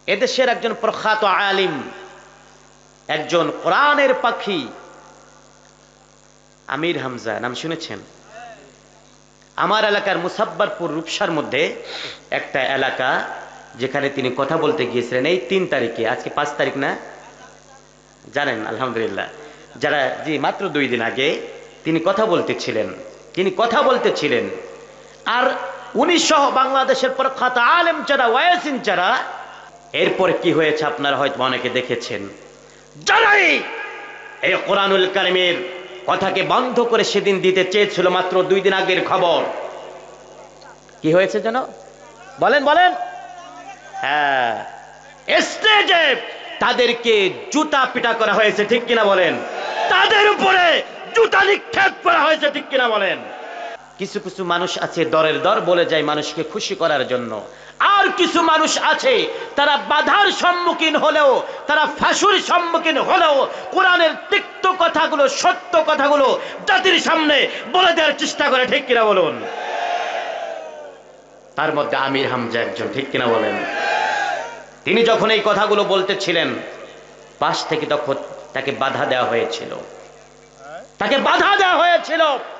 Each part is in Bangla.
এদেশের একজন প্রখ্যাত আলিম, একজন কোরআনের পাখি, আমির হামজা নাম শুনেছেন? আমার এলাকার মুসাব্বারপুর রূপসার মধ্যে একটা এলাকা, যেখানে তিনি কথা বলতে গিয়েছিলেন এই 3 তারিখে, আজকে 5 তারিখ না? জানেন আলহামদুলিল্লাহ। যারা জি মাত্র 2 দিন আগে তিনি কথা বলতেছিলেন। আর উনি সহ বাংলাদেশের প্রখ্যাত আলেম যারা, ওয়াইসিন যারা, এরপরে কি হয়েছে আপনারা হয়তো অনেকে দেখেছেন, যারাই এই কোরআনুল কারীমের কথাকে বন্ধ করে সেদিন দিতে চেয়েছিল, মাত্র 2 দিন আগের খবর, কি হয়েছে যেন বলেন? হ্যাঁ, স্টেজে তাদেরকে জুতা পিটা করা হয়েছে, ঠিক কিনা বলেন? তাদের উপরে জুতা নিক্ষেপ করা হয়েছে, ঠিক কিনা বলেন? কিছু কিছু মানুষ আছে দরের দর বলে যায় মানুষকে খুশি করার জন্য, আর কিছু মানুষ আছে তারা বাধার সম্মুখীন হলেও, তারা ফাঁসুর সম্মুখীন হলেও কোরআনের তিক্ত কথাগুলো, সত্য কথাগুলো জাতির সামনে বলে দেওয়ার চেষ্টা করে, ঠিক কিনা বলুন? তার মধ্যে আমির হামজা একজন, ঠিক কিনা বলেন? তিনি যখন এই কথাগুলো বলতেছিলেন, পাশ থেকে তখন তাকে বাধা দেওয়া হয়েছিল।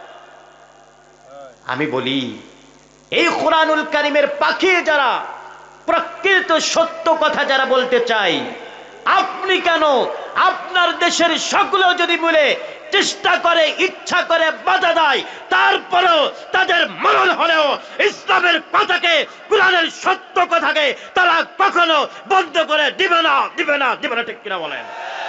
আমি বলি, এই কোরআনুল কারীমের পাখি যারা, প্রকৃত সত্য কথা যারা বলতে চাই, আপনি কেন আপনার দেশের সকলেও যদি বলে চেষ্টা করে, ইচ্ছা করে বাধা দেয়, তারপরেও তাদের মরণ হলেও ইসলামের কথাকে, কোরআনের সত্য কথাকে তারা কখনো বন্ধ করে দিবে না, ঠিক কিনা বলেন?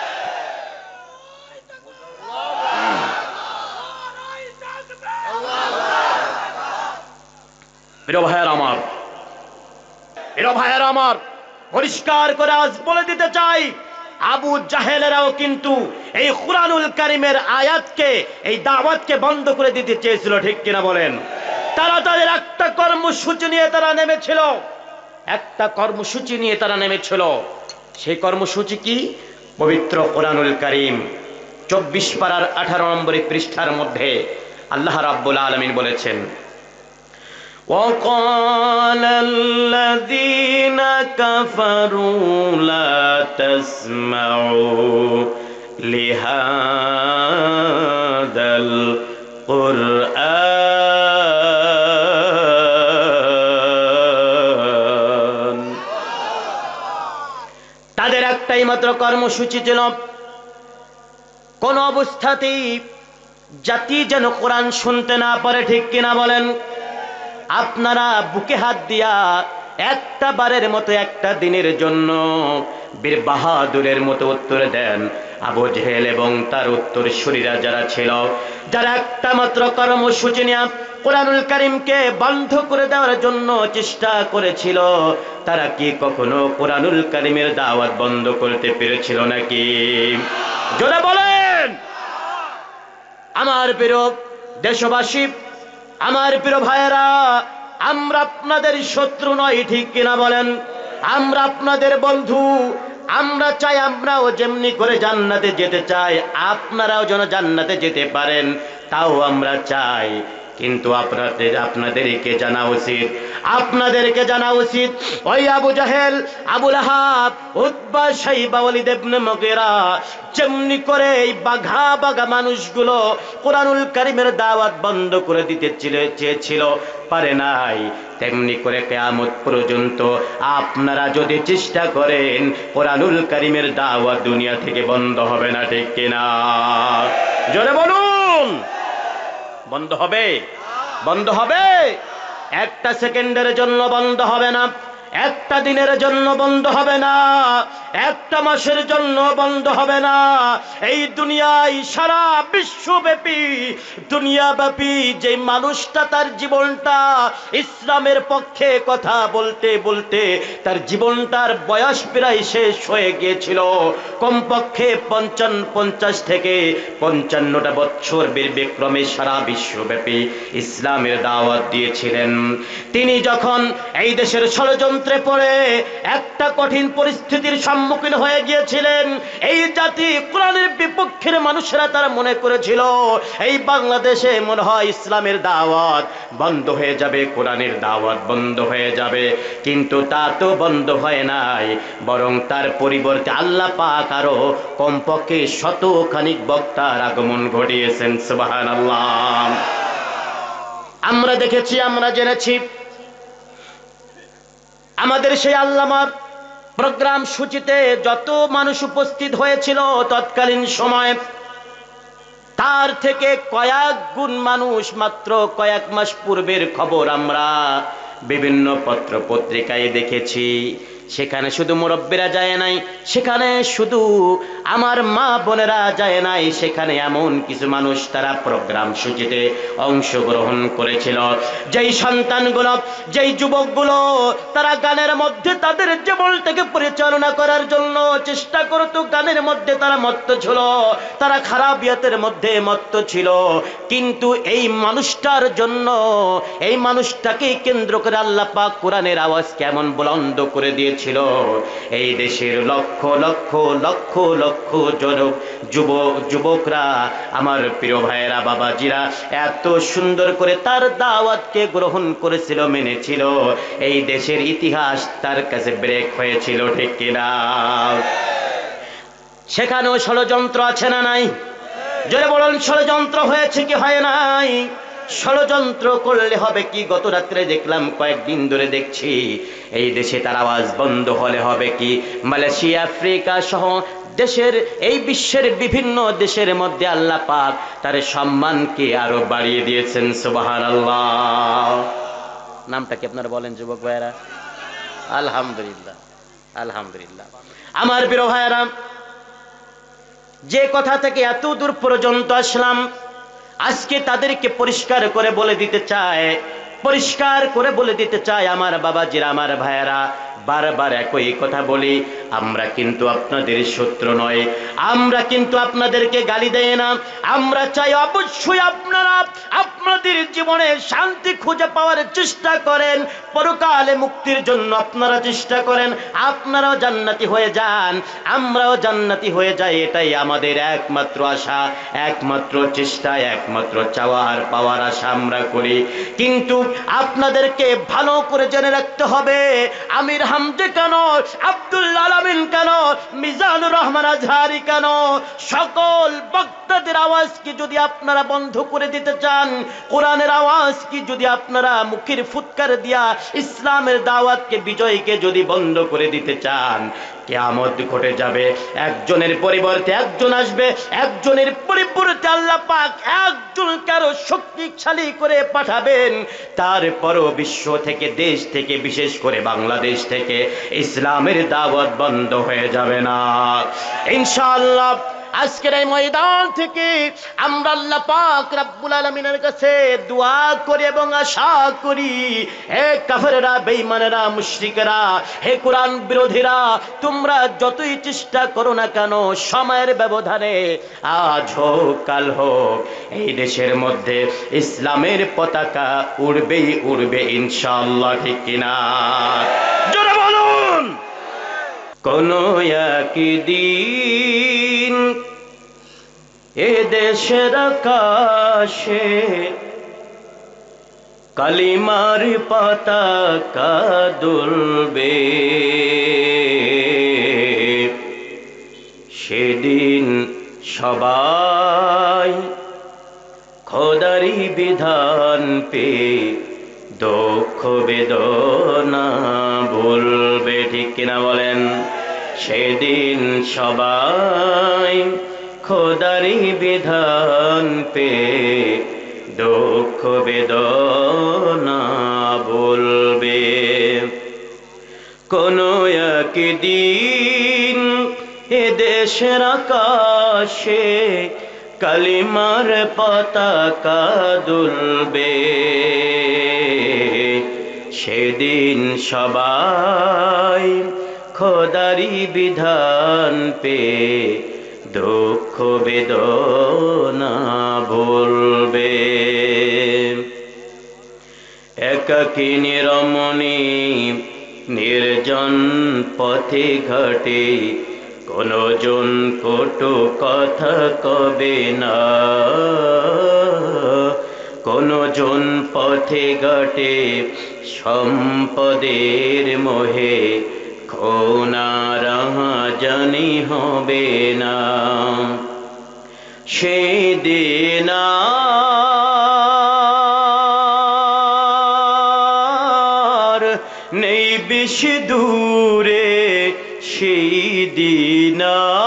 প্রিয় ভাইয়েরা আমার, পরিষ্কার করে আজ বলে দিতে চাই, আবু জাহেলেরাও কিন্তু এই কোরআনুল কারীমের আয়াতকে, এই দাওয়াতকে বন্ধ করে দিতে চেয়েছিল, ঠিক কিনা বলেন? তারা তাদের একটা কর্মসূচি নিয়ে তারা নেমেছিল। সেই কর্মসূচি কি? পবিত্র কোরআনুল কারীম 24 পারার 18 নম্বর পৃষ্ঠার মধ্যে আল্লাহ রাব্বুল আলামিন বলেছেন, وقال الذين كفروا لا تسمعوا لهذا القرآن। তাদের একটাই মাত্র কর্মসূচি ছিল, কোন অবস্থাতেই জাতি যেন কোরআন শুনতে না পারে, ঠিক কিনা বলেন? আপনারা বুকে হাত দিয়া একটা বারের মতো, একটা দিনের জন্য বীর বাহাদুরের মতো উত্তর দেন। আবু জেহেল এবং তার উত্তরসূরিরা যারা ছিল, যারা একটা মাত্র কর্মসূচি নিয়ে কোরআনুল কারীমকে বন্ধ করে দেওয়ার জন্য চেষ্টা করেছিল, তারা কি কখনো কোরআনুল কারীমের দাওয়াত বন্ধ করতে পেরেছিল নাকি? জোরে বলেন। আমার প্রিয় দেশবাসী, আমার প্রিয় ভাইয়েরা, আমরা আপনাদের শত্রু নয়, ঠিক কিনা বলেন? আমরা আপনাদের বন্ধু। আমরা চাই আমরাও যেমনি করে জান্নাতে যেতে চাই, আপনারাও যেন জান্নাতে যেতে পারেন, তাও আমরা চাই। কিন্তু আপনাদেরকে জানা উচিত ওই Abu Jahl, Abu Lahab, Utba, Shaiba, Walid ibn Mughira যেমনি করে এই বাঘা মানুষগুলো কোরআনুল কারীমের দাওয়াত বন্ধ করে দিতে চেয়েছিল, পারে নাই, তেমনি করে কিয়ামত পর্যন্ত আপনারা যদি চেষ্টা করেন, কোরআনুল কারীমের দাওয়াত দুনিয়া থেকে বন্ধ হবে না, ঠিক কিনা? জোরে বলুন। বন্ধ হবে? একটা সেকেন্ডের জন্য বন্ধ হবে না, একটা দিনের জন্য বন্ধ হবে না, একটা মাসের জন্য বন্ধ হবে না। এই দুনিয়ায়, সারা বিশ্বব্যাপী, দুনিয়াব্যাপী যে মানুষটা তার জীবনটা ইসলামের পক্ষে কথা বলতে বলতে তার জীবনটার বয়স প্রায় শেষ হয়ে গিয়েছিল, কমপক্ষে 50 থেকে 55টা বছর বীর বিক্রমে সারা বিশ্বব্যাপী ইসলামের দাওয়াত দিয়েছিলেন, তিনি যখন এই দেশের ষড়যন্ত্র ষড়যন্ত্রে পড়ে একটা কঠিন পরিস্থিতির সম্মুখীন হয়ে গিয়েছিলেন। এই জাতি কোরআনের বিপক্ষের মানুষেরা তারা মনে করেছিল এই বাংলাদেশে মনে হয় ইসলামের দাওয়াত বন্ধ হয়ে যাবে, কোরআনের দাওয়াত বন্ধ হয়ে যাবে, কিন্তু তা তো বন্ধ হয় নাই, বরং তার পরিবর্তে আল্লাহ পাক আরো কমপক্ষে শতখানিক বক্তার আগমন ঘটিয়েছেন। সুবহানাল্লাহ। আমরা দেখেছি, আমরা জেনেছি, আমাদের সেই আল্লামার প্রোগ্রাম সূচিতে যত মানুষ উপস্থিত হয়েছিল তৎকালীন সময়ে, তার থেকে কয়েক গুণ মানুষ মাত্র কয়েক মাস পূর্বের খবর আমরা বিভিন্ন পত্র পত্রিকায় দেখেছি। সেখানে শুধু মুরব্বীরা যায় নাই, সেখানে শুধু আমার মা বোনেরা যায় নাই, সেখানে এমন কিছু মানুষ তারা প্রোগ্রাম সূচিতে অংশগ্রহণ করেছিল। যেই সন্তানগুলো, যেই যুবকগুলো তারা গানের মধ্যে তাদের জীবনটাকে পরিচালনা করার জন্য চেষ্টা করতো, গানের মধ্যে তারা মত্ত ছিল, তারা খারাপিয়াতের মধ্যে মত্ত ছিল, কিন্তু এই মানুষটার জন্য, এই মানুষটাকে কেন্দ্র করে আল্লাহ পাক কোরআনের আওয়াজ কেমন বুলন্দ করে দিয়ে ছিল। এই দেশের লক্ষ লক্ষ লক্ষ লক্ষ যুবকরা, আমার প্রিয় ভাইয়েরা, বাবাজিরা এত সুন্দর করে তার দাওয়াতকে গ্রহণ করেছিল, মেনেছিল। এই দেশের ইতিহাস তার কাছে ব্রেক হয়েছিল, ঠিক কিনা? সেখানেও ষড়যন্ত্র আছে না নাই? জোরে বলুন, ষড়যন্ত্র হয়েছে কি হয় নাই? ষড়যন্ত্র করলে হবে কি? গত রাত্রে দেখলাম, কয়েকদিন ধরে দেখছি, এই দেশে তার আওয়াজ বন্ধ হলে হবে কি? মালয়েশিয়া, আফ্রিকা সহ দেশের, এই বিশ্বের বিভিন্ন দেশের মধ্যে আল্লাহ পাক তার সম্মানকে আরো বাড়িয়ে দিয়েছেন। সুবহানাল্লাহ। নামটা কি আপনারা বলেন যুবক ভাইয়েরা? আলহামদুলিল্লাহ, আলহামদুলিল্লাহ। আমার প্রিয় ভাইয়েরা, যে কথা থেকে এত দূর পর্যন্ত আসলাম, আজকে তাদেরকে পরিষ্কার করে বলে দিতে চায়, পরিষ্কার করে বলে দিতে চায় আমার বাবাজিরা, আমার ভাইয়েরা, বারবার একই কথা বলি, আমরা কিন্তু আপনাদের শত্রু নয়, আমরা কিন্তু আপনাদেরকে গালি দেই না। আমরা চাই অবশ্যই আপনারা আপনাদের জীবনে শান্তি খুঁজে পাওয়ার চেষ্টা করেন, পরকালে মুক্তির জন্য আপনারা চেষ্টা করেন, আপনারাও জান্নাতি হয়ে যান, আমরাও জান্নাতি হয়ে যাই। এটাই আমাদের একমাত্র আশা, একমাত্র চেষ্টা, একমাত্র চাওয়ার পাওয়ার আশা আমরা করি। কিন্তু আপনাদেরকে ভালো করে জেনে রাখতে হবে, আমির হামজা কেন, আব্দুল আলামিন কেন, মিজানুর রহমান আজহারি কেন, সকল বক্তাদের আওয়াজ কি যদি আপনারা বন্ধ করে দিতে চান, কোরআনের আওয়াজ কি যদি আপনারা মুখের ফুৎকার দিয়া ইসলামের দাওয়াতকে, বিজয়কে যদি বন্ধ করে দিতে চান, কিয়ামত ঘটে যাবে। একজনের পরিবর্তে একজন আসবে, একজনের পরিবর্তে আল্লাহ পাক একজনকে আরো শক্তিশালী করে পাঠাবেন। তারপরও বিশ্ব থেকে, দেশ থেকে, বিশেষ করে বাংলাদেশ থেকে ইসলামের দাওয়াত বন্ধ হয়ে যাবে না ইনশাআল্লাহ। আজকের এই ময়দান থেকে আমরা আল্লাহ পাক রব্বুল আলামিনের কাছে দোয়া করি এবং আশা করি, হে কাফেররা, বেঈমানেরা, মুশরিকেরা, হে কোরআন বিরোধীরা, তোমরা যতই চেষ্টা করো না কেন, সময়ের ব্যবধানে আজ হোক কাল হোক এই দেশের মধ্যে ইসলামের পতাকা উড়বেই উড়বে ইনশাআল্লাহ, ঠিক কিনা? জোরে বলুন। কোন একদিন এ দেশের আকাশে কালিমার পতাকা দুলবে, সেদিন সবাই খোদারি বিধান পে দুঃখ বেদনা ভুলবে, ঠিক কিনা বলেন? সেদিন সবাই খোদারি বিধান পে দুঃখ বেদনা ভুলবে। কোন একদিন এ দেশের আকাশে কালিমার পতাকা দুলবে, সেদিন সবাই খোদারি বিধান পে দুঃখ বেদনা ভুলবে। একাকিনী রমণী নির্জন পথে ঘাটে কোনো জন কটু কথা কবে না, কোনো জন পথে ঘাটে সম্পদের মোহে খোনা রাহা জানি হবে না। সেদিন আর নেই বেশি দূরে, সেই দিন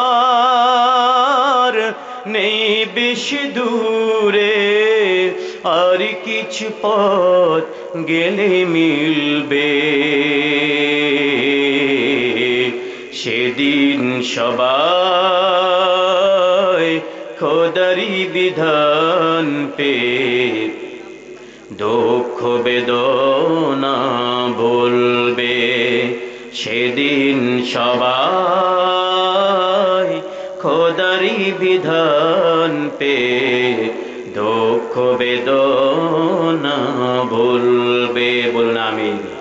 আর নেই বেশি দূরে, আর কিছু পথ গেলে মিলবে। সেদিন সবাই খোদারি বিধান পে দুঃখ বেদনা বলবে। সেদিন সবাই খোদারি বিধান পে দুঃখ বেদনা বলবে। বলুন আমিন।